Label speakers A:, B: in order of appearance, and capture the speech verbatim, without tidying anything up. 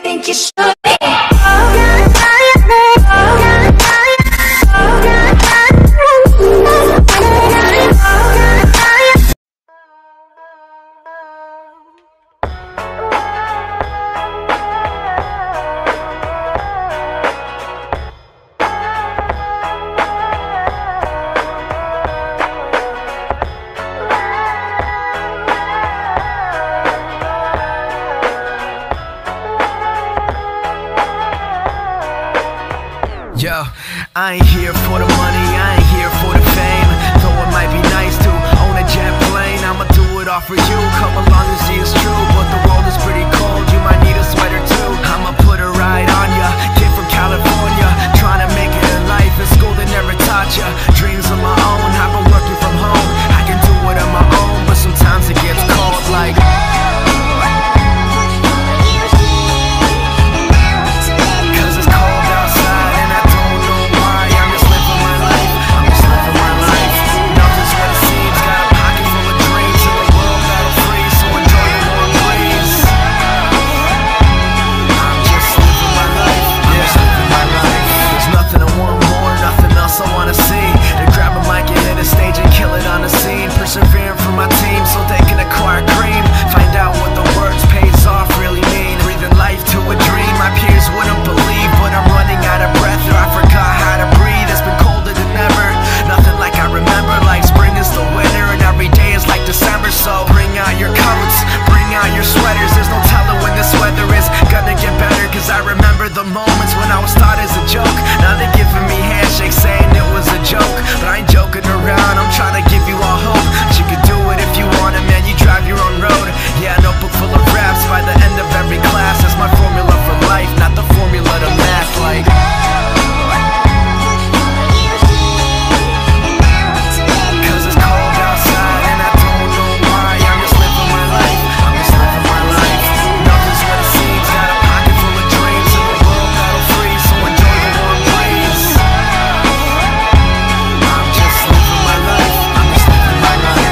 A: think you should be.
B: Yo, I ain't here for the money, I ain't here for the fame. Though it might be nice to own a jet plane, I'ma do it all for you. Come along and see it's true, but the world is pretty cold, you might need a sweater too. I'ma put a ride on ya, kid from California, trying to make it in life. In school they never taught ya, dreams of my own. I've been working from home, I can do it on my own, but sometimes it gets cold like persevering for my team so they can acquire cream. Find out what the words pays off really mean. Breathing life to a dream my peers wouldn't believe, but I'm running out of breath or I forgot how to breathe. It's been colder than ever, nothing like I remember. Like spring is the winter and every day is like December. So bring out your coats, bring out your sweaters. There's no telling when this weather is gonna get better, cause I remember the moments when I was thought as a joke. Now they're giving me handshakes saying it was a joke, but I ain't joking around, I'm trying to give you all hope. You could do it if you want it, man, you drive your own road. Yeah, a notebook full of raps by the end of every class. That's my formula for life, not the formula to math. Like cause it's cold outside and I don't know why. I'm just living my life, I'm just living my life. Nothing's what it seems, got a pocket full of dreams and the world got it free, so enjoy the warm breeze. I'm just living my life, I'm just living my life.